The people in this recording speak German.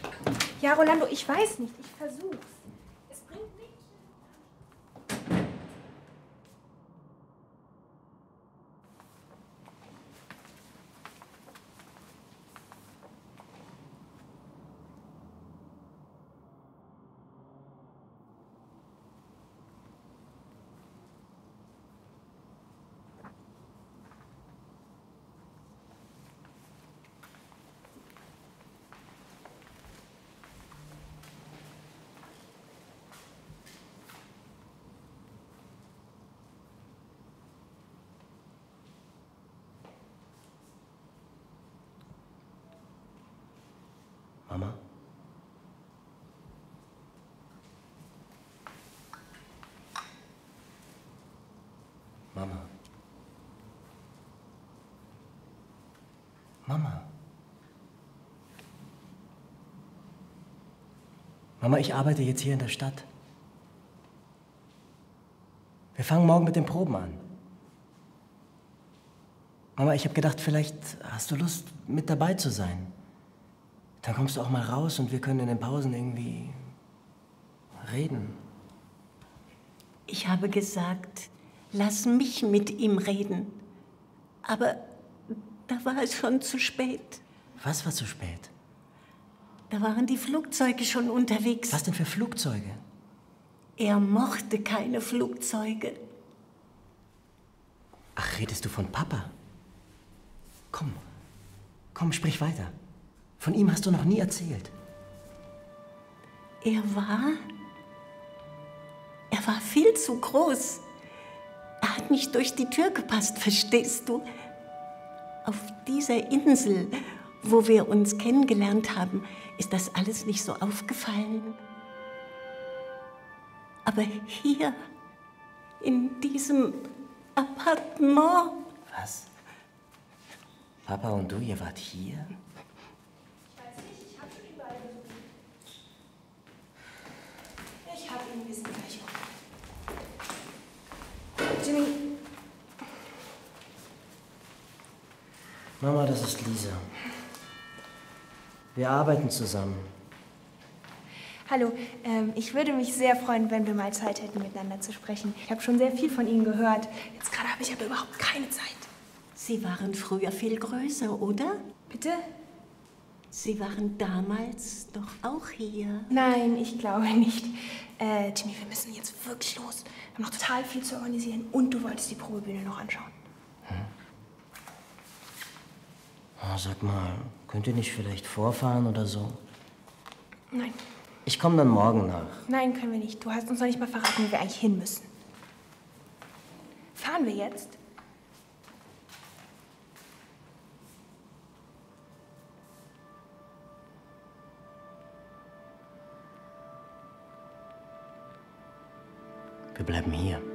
Ja, Rolando, ich weiß nicht. Ich versuch's. Es bringt nichts. Mama? Mama? Mama? Mama, ich arbeite jetzt hier in der Stadt. Wir fangen morgen mit den Proben an. Mama, ich habe gedacht, vielleicht hast du Lust, mit dabei zu sein. Dann kommst du auch mal raus und wir können in den Pausen irgendwie reden. Ich habe gesagt, lass mich mit ihm reden. Aber da war es schon zu spät. Was war zu spät? Da waren die Flugzeuge schon unterwegs. Was denn für Flugzeuge? Er mochte keine Flugzeuge. Ach, redest du von Papa? Komm, sprich weiter. Von ihm hast du noch nie erzählt. Er war viel zu groß. Er hat nicht durch die Tür gepasst, verstehst du? Auf dieser Insel, wo wir uns kennengelernt haben, ist das alles nicht so aufgefallen. Aber hier, in diesem Appartement. Was? Papa und du, ihr wart hier? Ich weiß nicht, ich habe schon überall gesucht. Ich habe ihn, wir sind gleich um. Jimmy. Mama, das ist Lisa. Wir arbeiten zusammen. Hallo, ich würde mich sehr freuen, wenn wir mal Zeit hätten, miteinander zu sprechen. Ich habe schon sehr viel von Ihnen gehört. Jetzt gerade habe ich aber überhaupt keine Zeit. Sie waren früher viel größer, oder? Bitte? Sie waren damals doch auch hier. Nein, ich glaube nicht. Jimmy, wir müssen jetzt wirklich los. Wir haben noch total viel zu organisieren und du wolltest die Probebühne noch anschauen. Oh, sag mal, könnt ihr nicht vielleicht vorfahren oder so? Nein. Ich komme dann morgen nach. Nein, können wir nicht. Du hast uns noch nicht mal verraten, wo wir eigentlich hin müssen. Fahren wir jetzt? Wir bleiben hier.